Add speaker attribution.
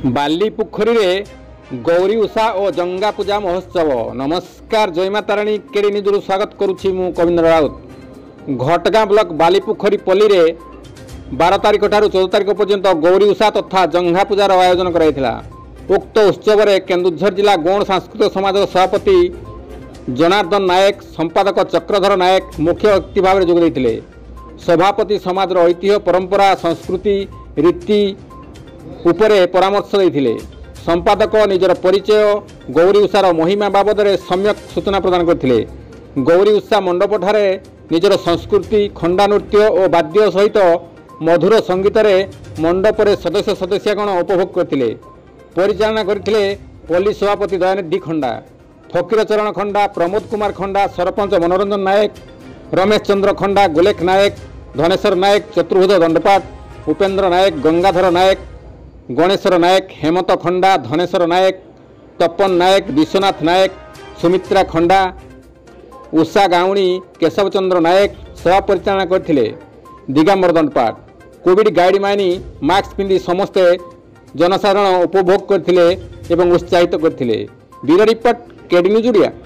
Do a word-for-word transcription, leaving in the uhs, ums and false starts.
Speaker 1: बाली पोखरी रे गौरी उषा और जंगा पूजा महोत्सव। नमस्कार, जय माता रानी केडी न्यूज स्वागत करुछि मु कविंद्र राउत। घटगाँ ब्लॉक बाली पोखरी पल्ली रे बारह तारिख ठारू चौदह तारिख पर्यंत गौरी उषा तथा जंगा पूजार आयोजन कराइथिला। उक्त उत्सव रे केन्दुझर जिला गौण सांस्कृतिक समाज सभापति जनार्दन नायक, संपादक चक्रधर नायक मुख्य अतिथि भाव में जोग देइथिले। सभापति समाज ऐतिह्य परंपरा संस्कृति रीति उपरे परामर्श देइथिले। संपादक निजर परिचय गौरी उषार महिमा बाबद में सम्यक सूचना प्रदान करथिले। गौरी उषा मंडप ठारे निजर संस्कृति खंडा नृत्य और वाद्य सहित मधुर संगीत रे मंडप रे सदस्य सदस्यगण उपभोग करथिले। परिचालना करथिले पल्ली सभापति दयानिधि खंडा, फकीर चरण खंडा, प्रमोद कुमार खंडा, सरपंच मनोरंजन नायक, रमेश चंद्र खंडा, गोलेख नायक, धनेश्वर नायक, चतुर्भुज दंडपाट, उपेन्द्र नायक, गंगाधर नायक, गणेश्वर नायक, हेमंत खंडा, धनेश्वर नायक, तपन नायक, विश्वनाथ नायक, सुमित्रा खंडा, उषा गाउणी, केशव चंद्र नायक सभा परिचालना करथिले। दिगंबर दंडपाट कोविड गाइड मानी मास्क पिंधि समस्ते जनसाधारण उपभोग करथिले एवं उत्साहित करथिले। Bureau report KD news Odia.